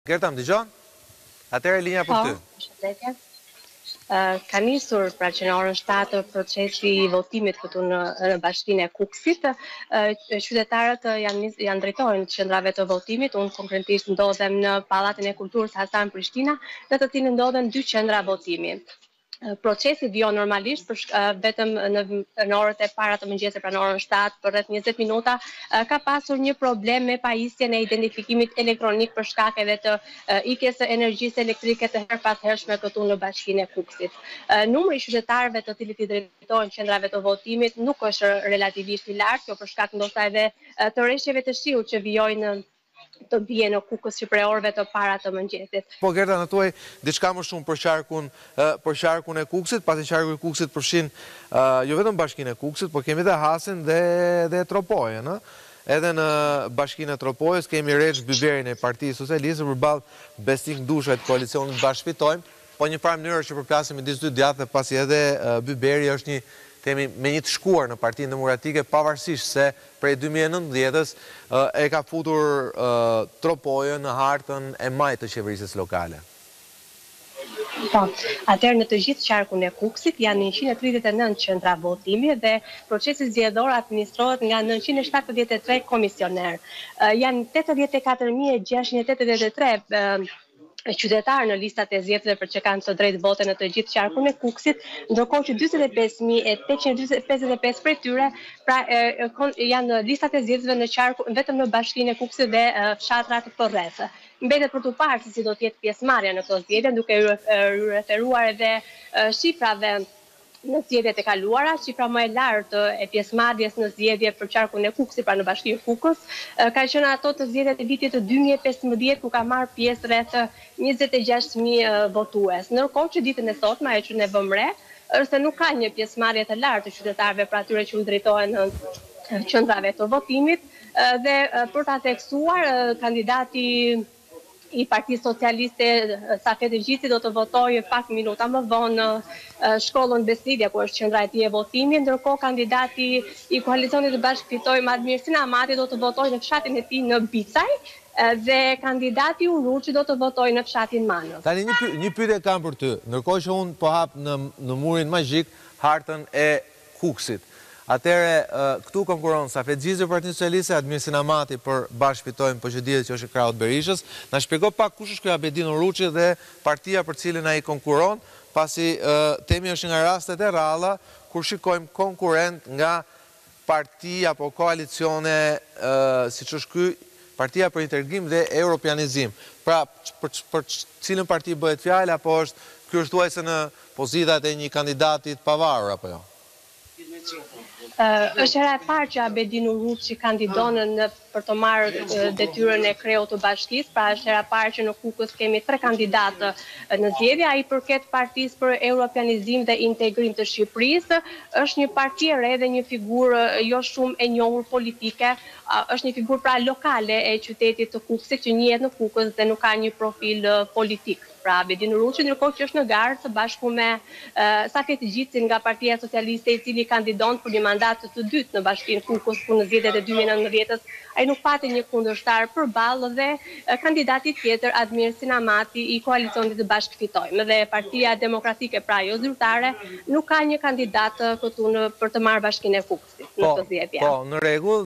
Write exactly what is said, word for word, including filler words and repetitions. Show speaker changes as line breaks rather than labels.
Gerta, më dëgjon? Atëherë linja për ty.
Po, shëndetje. Ka nisur pra që në orën shtatë procesi i votimit këtu në, në bashkinë e Kukësit. Qytetarët janë nis- janë drejtojnë qendrave të votimit. Unë konkretisht ndodhem në Pallatin e Kulturës Hasan Prishtina, në të cilin ndodhen dy qendra votimi. Procesi vjon normalisht për shk- vetëm në, në orët e para të mëngjesit, pra në orën shtatë për rreth njëzet minuta ka pasur një problem me pajisjen e identifikimit elektronik për shkak edhe të ikjes së energjisë elektrike të herpashershme këtu në bashkinë e Kukësit. Numri i qytetarëve të cilët i drejtohen qendrave të votimit nuk është relativisht i lartë, kjo për shkak ndoshta edhe të rreshjeve të shiut që vijojnë të bie në Kukës që prej orëve të para të mëngjesit.
Po Gerta, në tuaj diçka më shumë për qarkun, për qarkun e Kukësit, pasi qarku i Kukësit përfshin jo vetëm bashkinë e Kukësit, por kemi dhe Hasin dhe, dhe Tropojën, ë? Edhe në bashkinë e Tropojës kemi Reç Byberin e Partisë Socialiste përballë Besnik Ndushaj të koalicionit Bashkëfitojmë, po një farë mënyrë që përplasim midis dy djathtë, pasi edhe Byberi është një temi me një të shkuar në Partinë Demokratike, pavarësisht se prej dy mijë e nëntëdhjetës e ka futur Tropojën në hartën e majtë të qeverisjes lokale.
Po, atëherë në të gjithë qarkun e Kukësit janë njëqind e tridhjetë e nëntë qendra votimi dhe procesi zgjedhor administrohet nga nëntëqind e shtatëdhjetë e tre komisioner. Janë tetëdhjetë e katër mijë e gjashtëqind e tetëdhjetë e tre qytetarë në listat e zgjedhjeve për që kanë të drejtë vote në të gjithë qarkun e Kukësit, ndërkohë që dyzet e pesë mijë e tetëqind e pesëdhjetë e pesë prej tyre pra e, janë listat e zgjedhjeve në qarku vetëm në bashkinë e Kukësit dhe fshatrat përreth. Mbetet për të parë se si do të jetë pjesëmarrja në këto zgjedhje, duke referuar edhe shifrave në zgjedhjet e kaluara. Shifra më e lartë e pjesëmarrjes në zgjedhje për qarkun e Kukësit, pra në bashkinë e Kukës, ka qenë ato të zgjedhjet e vitit të dy mijë e pesëmbëdhjetë, ku ka marrë pjesë rreth njëzet e gjashtë mijë votues. Ndërkohë që ditën e sotme, ajo që ne vëmë re, është se nuk ka një pjesëmarrje të lartë të qytetarëve pra atyre që u drejtohen në qendrave të votimit, dhe për ta theksuar kandidati i Partisë Socialiste Safet Gjisi do të votojë pak minuta më vonë në shkollën Besnidja, ku është qendra e tij e votimit, ndërkohë kandidati i koalicionit të Bashkëfitojmë Admir Sinamati do të votojë në fshatin e tij në Bicaj dhe kandidati Uruçi do të votojë në fshatin Manës.
Tani një, py një pyetje kam për ty, ndërkohë që unë po hap në, në murin magjik hartën e Kukësit. Atëre, këtu konkuron Safet Gjisi për Partinë Socialiste, Admir Sinamati për Bashkëfitojmë, për që dihet që është e krahut Berishës. Na shpjego pak kush është ky Abedin Uruçi dhe partia për cilën ai konkuron, pasi temi është nga rastet e rralla kur shikojmë konkurrent nga parti apo koalicione siç është ky, Partia për Integrim dhe Europianizim. Pra, për, për cilën parti bëhet fjalë, apo është ky është thuajse në pozitat e një kandidati të pavarur apo jo?
Uh, është hera e parë që Abedin Uruçi kandidon në për të marrë detyrën e kreut të bashkisë, pra është hera e parë që në Kukës kemi tre kandidatë në zgjedhje. Ai përket Partisë për Europianizim dhe Integrim të Shqipërisë, është një parti e re dhe një figurë jo shumë e njohur politike, është një figurë pra lokale e qytetit të Kukësit që njihet në Kukës dhe nuk ka një profil politik. Pra Abedin Uruçi, ndërkohë që është në garë së bashku me uh, Safet Gjisi nga Partia Socialiste, i cili kandidon për një mandat të dytë në bashkinë Kukës, ku në zgjedhjet e dy mijë e nëntëdhjetës ai nuk pati një kundërshtar përballë dhe uh, kandidati tjetër Admir Sinamati i koalicionit të Bashkëfitojmë. Dhe Partia Demokratike, pra jo zyrtare, nuk ka një kandidat këtu në për të marrë bashkinë e Kukësit në këtë zgjedhje.
Po, në rregull.